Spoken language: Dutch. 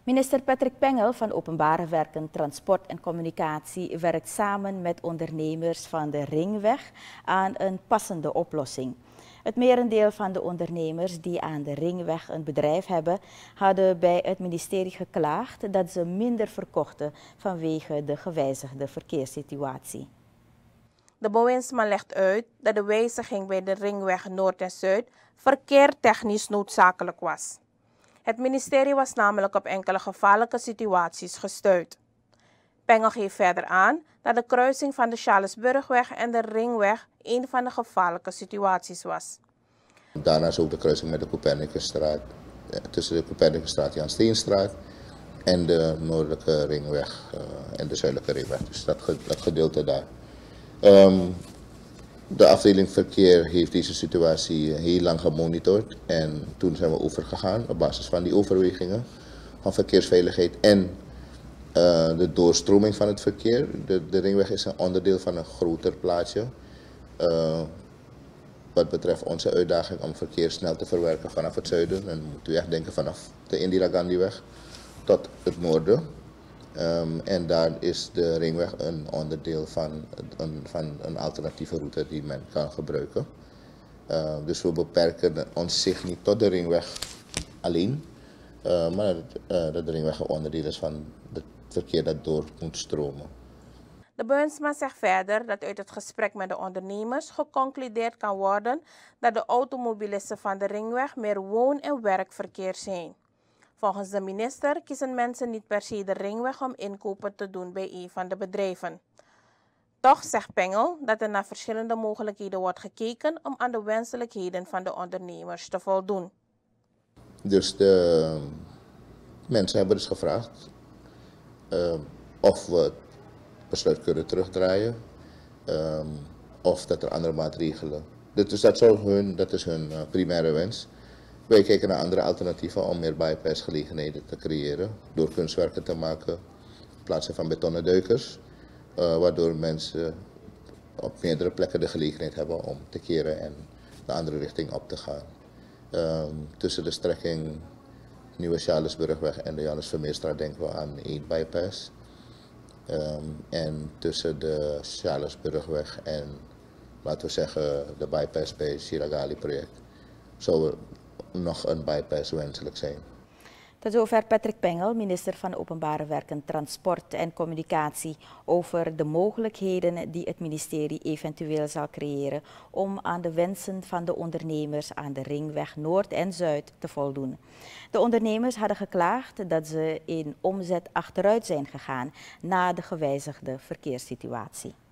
Minister Patrick Pengel van Openbare Werken, Transport en Communicatie werkt samen met ondernemers van de Ringweg aan een passende oplossing. Het merendeel van de ondernemers die aan de Ringweg een bedrijf hebben, hadden bij het ministerie geklaagd dat ze minder verkochten vanwege de gewijzigde verkeerssituatie. De bewindsman legt uit dat de wijziging bij de Ringweg Noord en Zuid verkeertechnisch noodzakelijk was. Het ministerie was namelijk op enkele gevaarlijke situaties gestuurd. Pengel geeft verder aan dat de kruising van de Charlesburgweg en de Ringweg een van de gevaarlijke situaties was. Daarnaast ook de kruising met de Copernicusstraat, tussen de Copernicusstraat en Jan Steenstraat en de Noordelijke Ringweg en de Zuidelijke Ringweg. Dus dat gedeelte daar. De afdeling verkeer heeft deze situatie heel lang gemonitord en toen zijn we overgegaan op basis van die overwegingen van verkeersveiligheid en de doorstroming van het verkeer. De Ringweg is een onderdeel van een groter plaatje. Wat betreft onze uitdaging om verkeer snel te verwerken vanaf het zuiden. En moeten we echt denken vanaf de Indira Gandhiweg tot het noorden. En daar is de Ringweg een onderdeel van een alternatieve route die men kan gebruiken. Dus we beperken ons zich niet tot de Ringweg alleen, maar dat de Ringweg een onderdeel is van het verkeer dat door moet stromen. De bewindsman zegt verder dat uit het gesprek met de ondernemers geconcludeerd kan worden dat de automobilisten van de Ringweg meer woon- en werkverkeer zijn. Volgens de minister kiezen mensen niet per se de Ringweg om inkopen te doen bij een van de bedrijven. Toch zegt Pengel dat er naar verschillende mogelijkheden wordt gekeken om aan de wenselijkheden van de ondernemers te voldoen. Dus de mensen hebben dus gevraagd of we het besluit kunnen terugdraaien of dat er andere maatregelen. Dus dat is hun primaire wens. Wij kijken naar andere alternatieven om meer bypassgelegenheden te creëren door kunstwerken te maken in plaats van betonnen duikers, waardoor mensen op meerdere plekken de gelegenheid hebben om te keren en de andere richting op te gaan. Tussen de strekking Nieuwe Charlesburgweg en de Janus Vermeerstraat denken we aan 1 bypass. En tussen de Charlesburgweg en, laten we zeggen, de bypass bij het Siragali project zou er nog een bypass wenselijk zijn. Tot zover Patrick Pengel, minister van Openbare Werken, Transport en Communicatie, over de mogelijkheden die het ministerie eventueel zal creëren om aan de wensen van de ondernemers aan de Ringweg Noord en Zuid te voldoen. De ondernemers hadden geklaagd dat ze in omzet achteruit zijn gegaan na de gewijzigde verkeerssituatie.